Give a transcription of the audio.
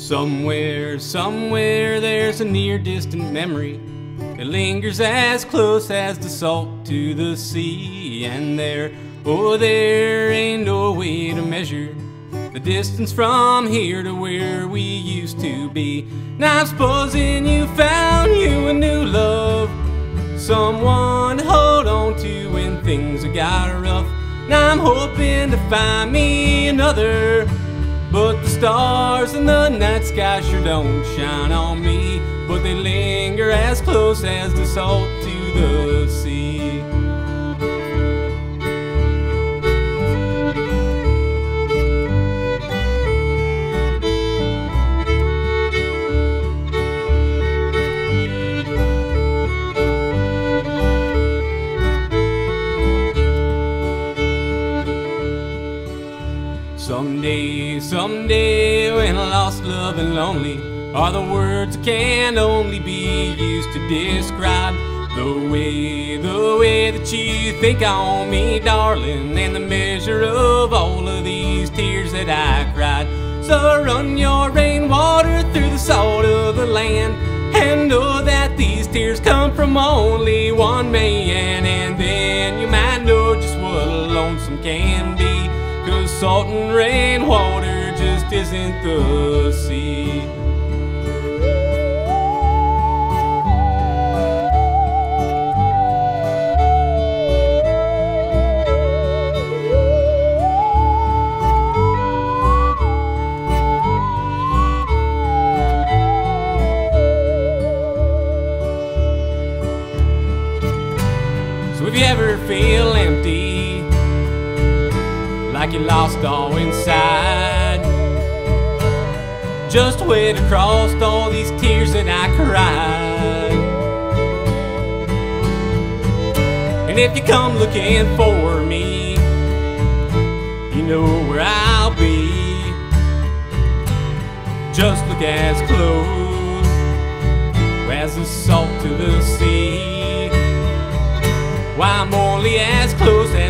Somewhere there's a near distant memory that lingers as close as the salt to the sea. And there ain't no way to measure the distance from here to where we used to be. Now I'm supposing you found you a new love, someone to hold on to when things have got rough. Now I'm hoping to find me another, but the stars in the night sky sure don't shine on me. But they linger as close as the salt to the sea. Someday, when lost, love, and lonely are the words that can only be used to describe the way that you think on me, darling, and the measure of all of these tears that I cried. So run your rainwater through the salt of the land, and know that these tears come from only one man. And then you might know just what lonesome can be, 'cause salt and rainwater just isn't the sea. So if you ever feel empty, like you lost all inside, just wade across all these tears that I cried. And if you come looking for me, you know where I'll be. Just look as close as the salt to the sea. Why, I'm only as close as